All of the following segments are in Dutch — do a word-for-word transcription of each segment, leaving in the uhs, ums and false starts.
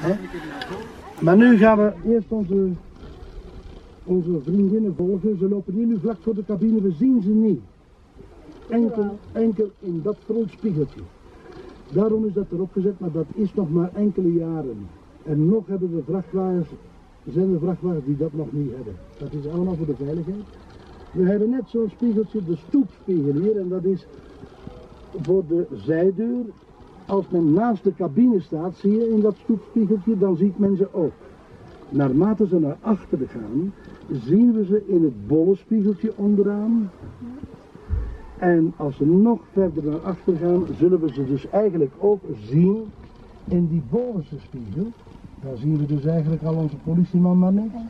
Hè? Maar nu gaan we eerst onze, onze vriendinnen volgen. Ze lopen hier nu vlak voor de cabine, we zien ze niet. Enkel, enkel in dat frontspiegeltje. Daarom is dat erop gezet, maar dat is nog maar enkele jaren. En nog hebben we vrachtwagens, zijn er vrachtwagens die dat nog niet hebben. Dat is allemaal voor de veiligheid. We hebben net zo'n spiegeltje, de stoepspiegel hier, en dat is voor de zijdeur. Als men naast de cabine staat, zie je in dat stoepspiegeltje, dan ziet men ze ook. Naarmate ze naar achteren gaan, zien we ze in het bolle spiegeltje onderaan. En als ze nog verder naar achter gaan, zullen we ze dus eigenlijk ook zien in die bovenste spiegel. Daar zien we dus eigenlijk al onze politieman maar net.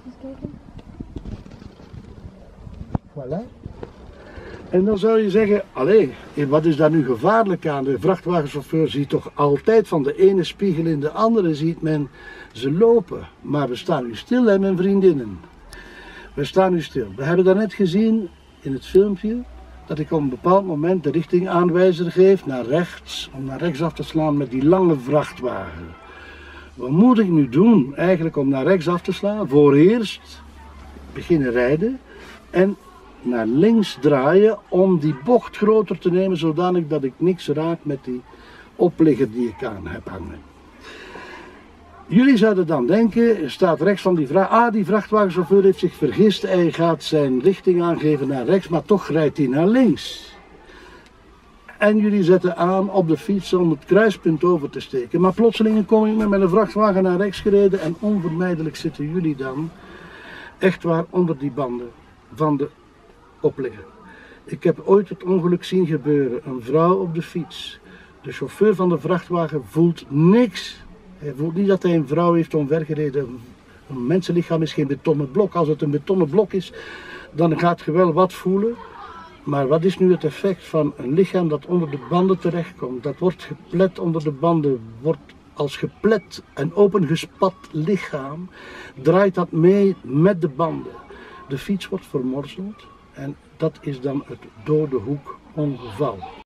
Voilà. En dan zou je zeggen, allee, wat is daar nu gevaarlijk aan? De vrachtwagenchauffeur ziet toch altijd van de ene spiegel in de andere, ziet men ze lopen. Maar we staan nu stil, hè, mijn vriendinnen. We staan nu stil. We hebben daarnet gezien in het filmpje dat ik op een bepaald moment de richtingaanwijzer geef naar rechts, om naar rechts af te slaan met die lange vrachtwagen. Wat moet ik nu doen eigenlijk om naar rechts af te slaan? Voor eerst beginnen rijden en naar links draaien om die bocht groter te nemen, zodanig dat ik niks raak met die opligger die ik aan heb hangen. Jullie zouden dan denken, er staat rechts van die vracht, ah die vrachtwagenchauffeur heeft zich vergist, hij gaat zijn richting aangeven naar rechts, maar toch rijdt hij naar links. En jullie zetten aan op de fiets om het kruispunt over te steken, maar plotseling kom ik met een vrachtwagen naar rechts gereden en onvermijdelijk zitten jullie dan echt waar onder die banden van de opligger. Ik heb ooit het ongeluk zien gebeuren, een vrouw op de fiets. De chauffeur van de vrachtwagen voelt niks. Hij voelt niet dat hij een vrouw heeft omvergereden. Een mensenlichaam is geen betonnen blok. Als het een betonnen blok is, dan gaat je wel wat voelen. Maar wat is nu het effect van een lichaam dat onder de banden terechtkomt? Dat wordt geplet onder de banden, wordt als geplet en opengespat lichaam, draait dat mee met de banden. De fiets wordt vermorzeld en dat is dan het dode hoek ongeval.